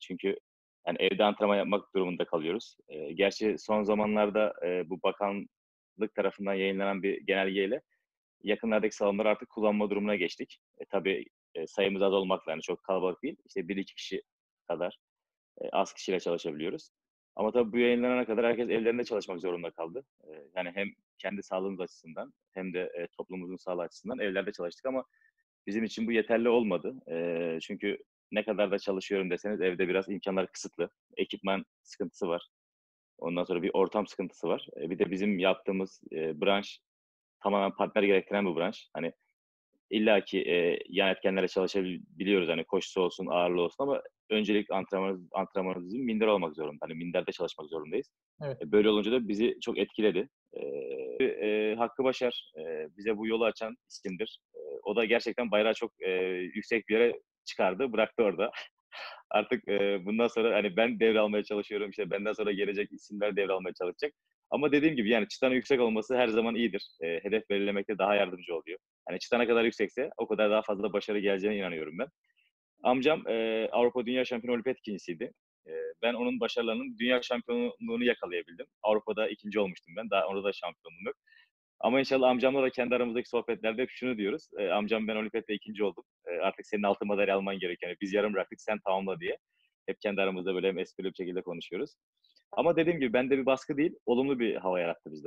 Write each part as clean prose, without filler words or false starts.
Çünkü yani evde antrenman yapmak durumunda kalıyoruz. Gerçi son zamanlarda, bu bakanlık tarafından yayınlanan bir genelgeyle yakınlardaki salonları artık kullanma durumuna geçtik. Tabii, sayımız az olmakla, hani, çok kalabalık değil, işte 1-2 kişi kadar, az kişiyle çalışabiliyoruz. Ama tabii bu yayınlanana kadar herkes evlerinde çalışmak zorunda kaldı. Yani hem kendi sağlığımız açısından hem de, toplumumuzun sağlığı açısından evlerde çalıştık ama bizim için bu yeterli olmadı. Çünkü ne kadar da çalışıyorum deseniz evde biraz imkânlar kısıtlı. Ekipman sıkıntısı var. Ondan sonra bir ortam sıkıntısı var. Bir de bizim yaptığımız, branş tamamen partner gerektiren bir branş. Hani, illaki, yan etkenlerle çalışabiliyoruz. Hani, koşusu olsun, ağırlığı olsun ama öncelik antrenmanımız bizim minder olmak zorunda. Hani, minderde çalışmak zorundayız. Evet. Böyle olunca da bizi çok etkiledi. Hakkı Başar, bize bu yolu açan isimdir. O da gerçekten bayrağı çok, yüksek bir yere çıkardı, bıraktı orada. Artık, bundan sonra, hani, ben devralmaya çalışıyorum, işte, benden sonra gelecek isimler devralmaya çalışacak. Ama dediğim gibi, yani, çıtanın yüksek olması her zaman iyidir. Hedef belirlemekte daha yardımcı oluyor. Hani, çıta ne kadar yüksekse o kadar daha fazla başarı geleceğine inanıyorum ben. Amcam, Avrupa Dünya Şampiyonu olimpiyat ikincisiydi. Ben onun başarılarının dünya şampiyonluğunu yakalayabildim. Avrupa'da 2'nci olmuştum ben. Daha orada da şampiyonluğum yok. Ama inşallah amcamla da kendi aramızdaki sohbetlerde hep şunu diyoruz: "Amcam ben olimpiyatta 2'nci oldum. Artık senin altın madalya alman gerekiyor. Yani biz yarım bıraktık, sen tamamla." diye. Hep kendi aramızda böyle hem esprili bir şekilde konuşuyoruz. Ama dediğim gibi bende bir baskı değil, olumlu bir hava yarattı bizde.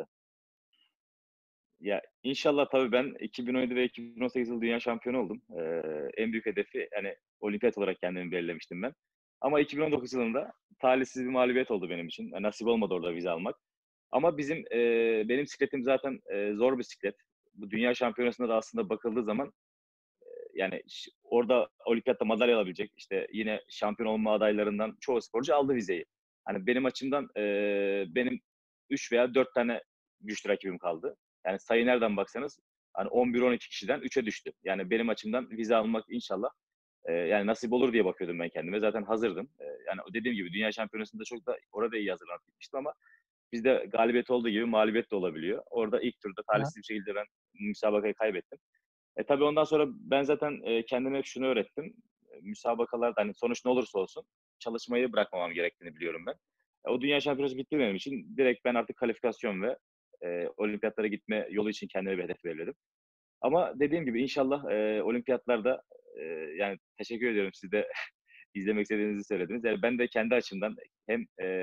Ya, inşallah tabii ben 2017 ve 2018 yılı dünya şampiyonu oldum. En büyük hedefi, hani, olimpiyat olarak kendimi belirlemiştim ben. Ama 2019 yılında talihsiz bir mağlubiyet oldu benim için. Nasip olmadı orada vize almak. Ama benim bisikletim zaten, zor bisiklet. Bu dünya şampiyonasında da aslında bakıldığı zaman, yani orada olimpiyatta madalya alabilecek, işte, yine şampiyon olma adaylarından çoğu sporcu aldı vizeyi. Hani, benim açımdan, benim 3 veya 4 tane güçlü rakibim kaldı. Yani sayı nereden baksanız, hani, 11-12 kişiden 3'e düştü. Yani benim açımdan vize almak inşallah, yani nasip olur diye bakıyordum ben kendime. Zaten hazırdım. Yani dediğim gibi dünya şampiyonasında çok da orada iyi hazırlanıp gitmiştim ama bizde galibiyet olduğu gibi mağlubiyet de olabiliyor. Orada ilk turda Hı hı. talihsiz bir şekilde ben müsabakayı kaybettim. Tabii ondan sonra ben zaten, kendime hep şunu öğrettim. Müsabakalarda, hani, sonuç ne olursa olsun çalışmayı bırakmamam gerektiğini biliyorum ben. O dünya şampiyonası bitti benim için. Direkt ben artık kalifikasyon ve, olimpiyatlara gitme yolu için kendime bir hedef belirledim. Ama dediğim gibi inşallah, olimpiyatlarda, yani teşekkür ediyorum siz de izlemek istediğinizi söylediniz. Yani ben de kendi açımdan hem,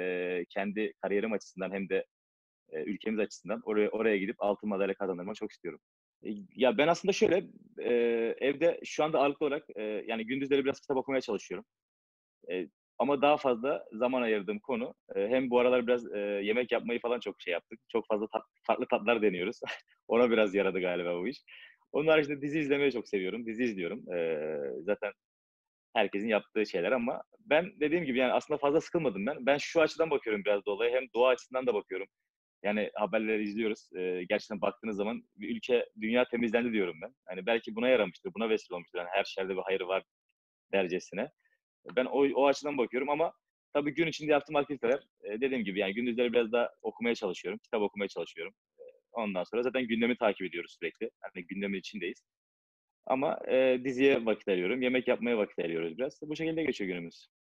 kendi kariyerim açısından hem de, ülkemiz açısından oraya gidip altın madalya kazandırmak çok istiyorum. Ya, ben aslında şöyle, evde şu anda ağırlıklı olarak, yani gündüzleri biraz kitap okumaya çalışıyorum. Eee, Ama daha fazla zaman ayırdığım konu, hem bu aralar biraz, yemek yapmayı falan çok şey yaptık. Çok fazla farklı tatlar deniyoruz. Ona biraz yaradı galiba bu iş. Onun haricinde dizi izlemeyi çok seviyorum. Dizi izliyorum. Zaten herkesin yaptığı şeyler ama ben dediğim gibi, yani, aslında fazla sıkılmadım ben. Ben şu açıdan bakıyorum biraz da olaya, hem doğa açısından da bakıyorum. Yani haberleri izliyoruz. Gerçekten baktığınız zaman bir ülke, dünya temizlendi diyorum ben. Hani belki buna yaramıştır, buna vesile olmuştur. Yani her şerde bir hayır var dercesine. Ben o açıdan bakıyorum ama tabii gün içinde yaptığım aktiviteler, dediğim gibi yani gündüzleri biraz daha okumaya çalışıyorum, kitap okumaya çalışıyorum. Ondan sonra zaten gündemi takip ediyoruz sürekli. Hani gündemin içindeyiz. Ama, diziye vakit ayırıyorum, yemek yapmaya vakit ayırıyoruz biraz. Bu şekilde geçiyor günümüz.